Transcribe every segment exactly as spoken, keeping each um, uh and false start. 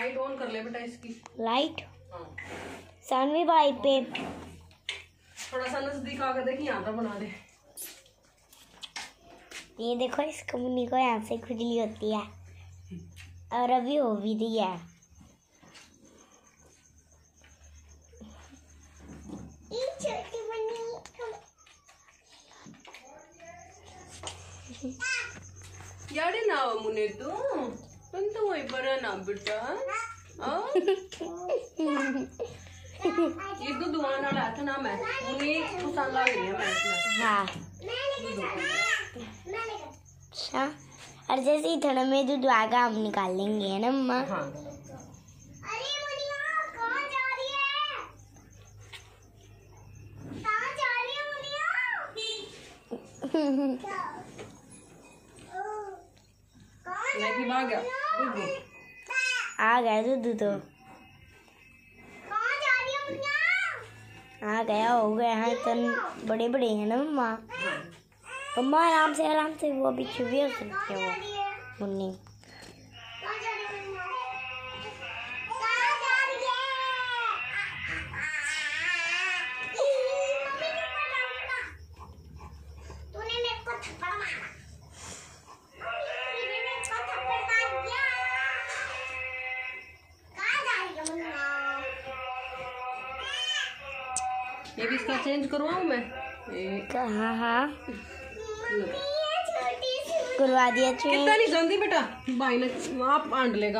Light on कर ले बेटा इसकी। लाइट हाँ सानवी भाई पे थोड़ा सा नजदीक आकर देखिए, यहाँ पर बना दे। ये देखो इसको मुन्नी को यहाँ से खुजली होती है और अभी हो भी रही है। यार ना मुन्ने तू तुम तो वही पर ना बेटा। ये तो दुआन वाला था ना मैं मुन्नी पसंद लग रही है मैं इसमें। हाँ अच्छा, और जैसे ही थोड़ा में दूध आएगा हम निकाल लेंगे, है ना मम्मा? हाँ। अरे मुनिया कहाँ जा रही है? कहाँ जा रही है मुनिया? नहीं भाग गया दूध। आ गया दूध तो। कहाँ जा रही है मुनिया? आ गया हो गया है तो बड़े बड़े हैं ना मम्मा। मम्मा आराम से आराम से, वो अभी छुपी हो सकती है वो मुन्नी। कहाँ जा रही है मुनिया? कहाँ जा रही है? मम्मी को बताऊंगा। तूने मेरे को थप्पड़ मारा। तूने मेरे को थप्पड़ मार दिया। कहाँ जा रही है मुनिया? ये भी इसका चेंज करवाऊँ मैं? हाँ हाँ मम्मी ये छोटी सी करवा दिया चेंज। कितना नहीं जानती बेटा, भाई ने आप आंट लेगा।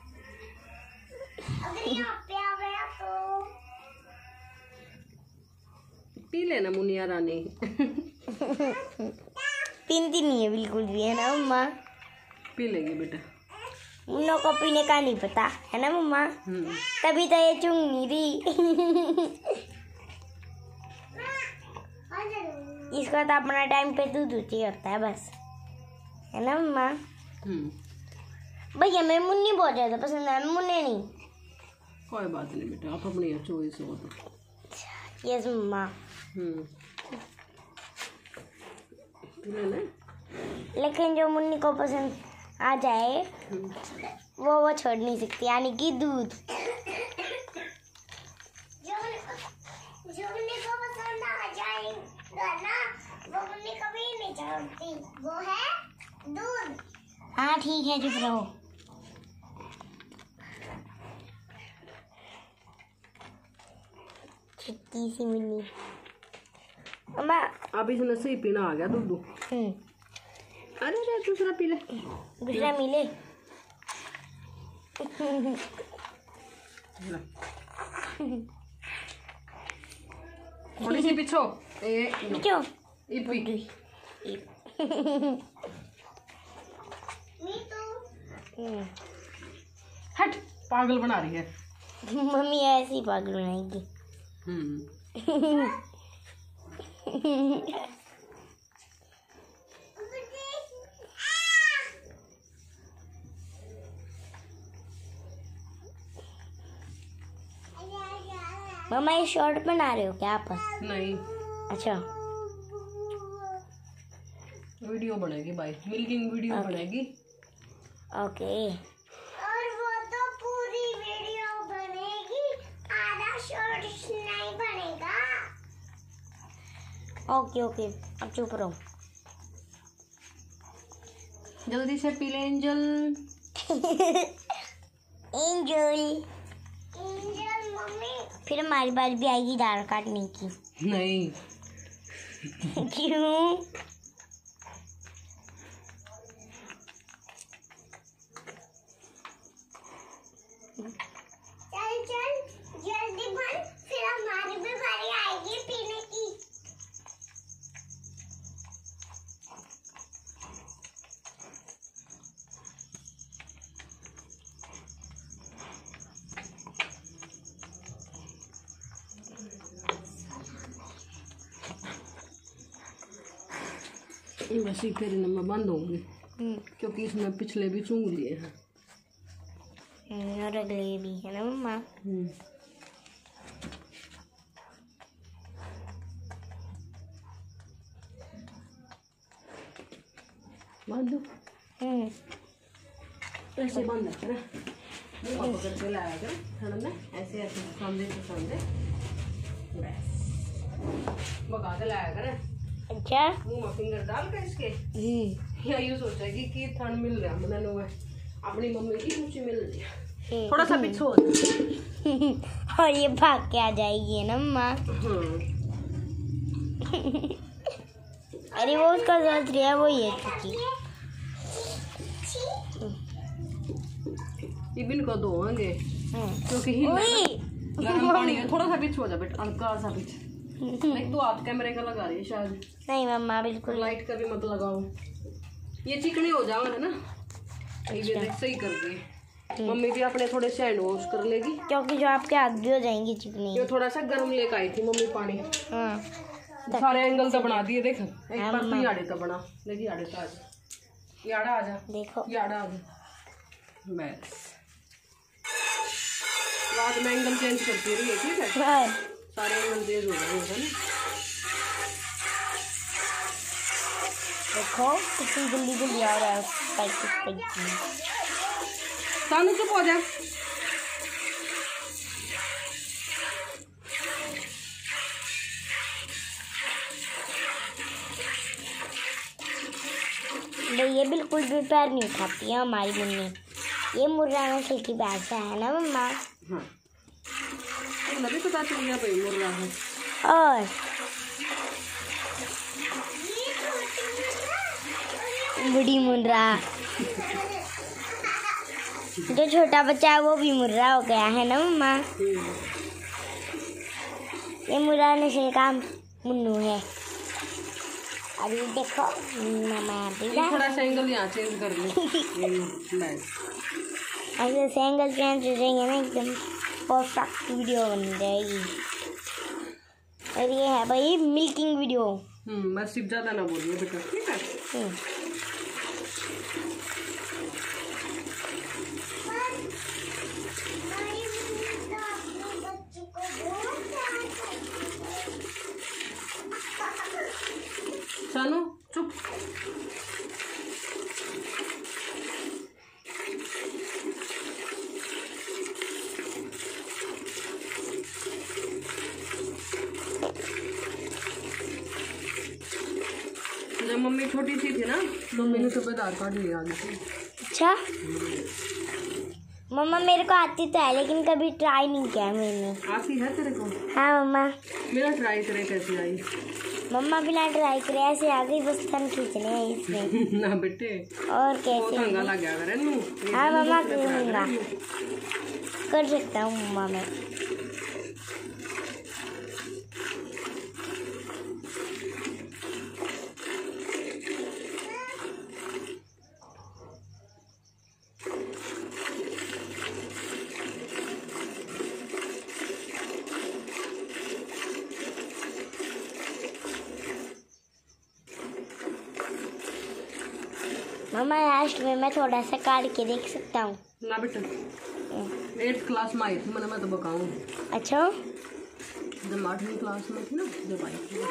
अगर यहाँ पे आ गया तो पी लेना मुनिया रानी। पीती नहीं है बिल्कुल भी, है ना मम्मा? पी लेगी बेटा। मुन्नों को पीने का नहीं पता, है ना मम्मा? हम्म तभी तो ये चुंग नहीं रही। इसको तो अपना टाइम पे दूध चाहिए होता है बस, है ना मम्मा? हम्म भैया मैं मुन्नी बहुत ज्यादा पसंद है, मुन्ने नहीं। कोई बात नहीं बेटा, आप अपनी चॉइस हो तो। यस मम्मा। हम्म पी लेना। लेकिन जो मुन्नी को पसंद आ जाए वो वो छोड़ नहीं सकती, यानी कि दूध। जो जो मुन्नी को पसंद आ जाएगा ना, वो मुन्नी कभी नहीं छोड़ती। वो है दूध। हाँ ठीक है, चुप रहो। छुट्टी सी मुन्नी। मम्मा अब इसने सही पीना आ गया दूध। हम्म अरे अरे दूसरा पी ले। दूसरा मिले। थोड़ी सी पीछो। ए क्यों? E P. मी तो हम्म, हट, पागल बना रही है। मम्मी ऐसी पागल बनाएगी। हम्म मम्मा ये शॉर्ट बना रहे हो क्या आप? नहीं, अच्छा वीडियो बनेगी भाई, मिल्किंग वीडियो बनेगी। ओके। और वो तो पूरी वीडियो बनेगी, आधा शॉर्ट्स नहीं बनेगा। ओके ओके अब चुप रहो। जल्दी से पी ले एंजल। एंजल। एंजल मम्मी फिर हमारी बारी भी आएगी दाढ़ काटने की। नहीं, क्यों? चल चल जल्दी बन, फिर हमारी भी बारी आएगी पीने की। वैसे ही तेरे नंबर बंद होंगे हम्म, क्योंकि इसमें पिछले भी चूंग लिए हैं। और अगले भी है ना मम्मा? हम्म बंद हम्म ऐसे बंद है ना। मुंह में पकड़ के लाया कर ठंड में, ऐसे ऐसे सामने से सामने बस पका के लाया कर। अच्छा मुंह में फिंगर डाल के इसके हम्म या यूं सोचेगी कि ठंड मिल रहा है मैंने हुआ अपनी मम्मी की खुशी मिल रही है। थोड़ा सा पीछे हो जा। और ये भाग के आ जाएगी ना मम्मा। अरे वो उसका सोच रही है, वो ये चुकी। इबिन को धोएंगे क्योंकि ही ओए गर्म पानी है। थोड़ा सा पीछे हो जा बेटा, हल्का सा पीछे। एक तो हाथ कैमरे का लगा रही है शायद। नहीं मम्मा बिल्कुल लाइट का भी मत लगाओ, ये चिकनी हो जाओगे ना। ये देख सही कर दे। मम्मी भी अपने थोड़े से हैंड वॉश कर लेगी क्योंकि जो आपके हाथ भी हो जाएंगी चिकनी। ये थोड़ा सा गर्म लेकर आई थी मम्मी पानी। हाँ सारे एंगल तो बना दिए देख। एक हाँ, बार मम्मा। तो याड़े तो बना देखिए, याड़े तो आ जा, याड़ा आ जा, देखो याड़ा आ जा। बस बाद में एंगल चेंज करती रही है, ठीक है। हाँ। सारे एंगल चेंज हो गए ना। देखो कितनी जल्दी जल्दी आ रहा है स्पाइसी स्पाइसी। सानू चुप हो जा। ये बिल्कुल भी पैर नहीं उठाती है हमारी मम्मी। ये मुर्रा नस्ल की भाषा है ना मम्मा। हाँ मुझे पता चल गया भाई मुर्रा है। और बड़ी मुर्रा, जो छोटा बच्चा है वो भी मुर्रा हो गया है ना मम्मा। ये मुर्रा नस्ल का मुन्नू है। अभी देखो मामा भी थोड़ा सा एंगल यहाँ चेंज कर ले। ऐसे से एंगल चेंज हो जाएंगे ना, एकदम परफेक्ट वीडियो बन जाएगी। और ये है भाई मिल्किंग वीडियो। हम्म बस सिर्फ ज्यादा ना बोलिए बेटा, ठीक है। हम्म सानू चुप। जब मम्मी छोटी सी थी ना तो मैंने सब आधार कार्ड ले आ गई थी। अच्छा मम्मा मेरे को आती तो है लेकिन कभी ट्राई नहीं किया मैंने। आती है तेरे को? हाँ मम्मा। मेरा ट्राई करे कैसे आई? मम्मा बिना ट्राई करे ऐसे आ गई, बस थन खींचने हैं इसमें। ना बेटे और वो कैसे? तंगा लग गया करे नू। हाँ मम्मा करूँगा, कर सकता हूँ मम्मा मैं। मम्मा लास्ट में मैं थोड़ा सा काट के देख सकता हूँ? ना बेटा एट्थ क्लास में आई थी मैंने मैं तो बताऊँ। अच्छा जब आठवीं क्लास में थी ना जब आई थी।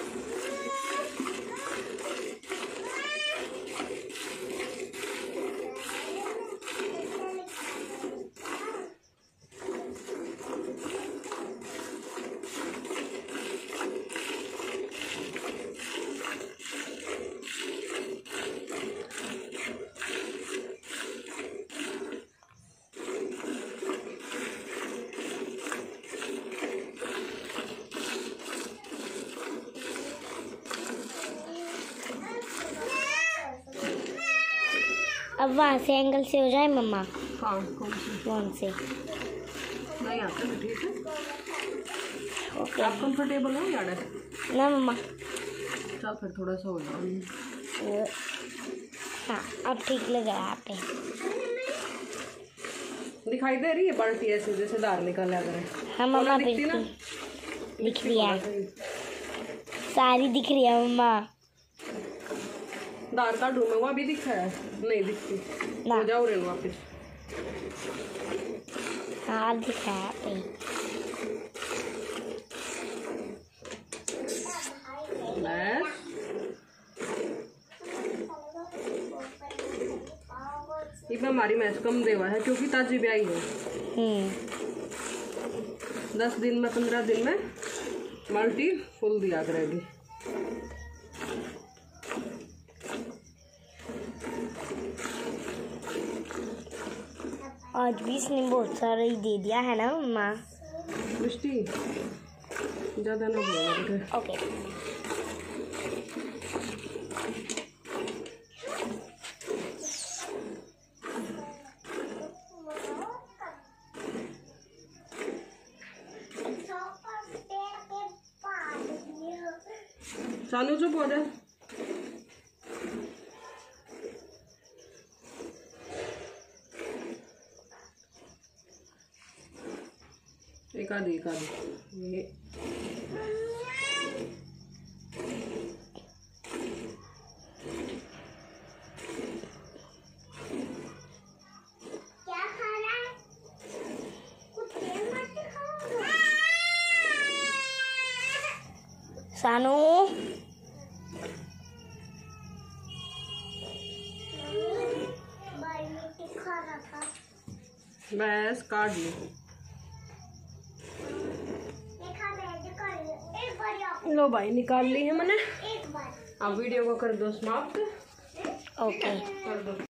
अब वहाँ से एंगल से हो जाए मम्मा? हाँ कौन सी? कौन से? नहीं आता है, ठीक है। ओके आप कंफर्टेबल हो यार? ना मम्मा। चल फिर थोड़ा सा हो जाओ। हाँ अब ठीक लग रहा है आप पे। दिखाई दे रही है बाल्टी ऐसे जैसे दार निकाला करे? हाँ मम्मा बिल्कुल दिख रही है, सारी दिख रही है मम्मा। दार का ढूंढ वहाँ भी दिखा है? नहीं दिखती ना। हो जाओ रे वापिस। हाँ दिखा है आप पे। बस में हमारी मैच कम देवा है क्योंकि ताजी ब्याई है। हम्म दस दिन में पंद्रह दिन में बाल्टी फुल दिया करेगी। आज भी इसने बहुत सारा ही दे दिया है ना मम्मा। मिष्टी ज़्यादा ना बोलो। ओके सानू चुप हो जा। एक आधी एक आधी ये क्या खा रहा है? कुत्ते मत खाओ। सानू भाई मिट्टी खा रहा था। बस काट ली। देखा मैंने कर लिया। एक बार आप लो भाई निकाल ली है मैंने। एक बार अब वीडियो को कर दो समाप्त। ओके कर दो।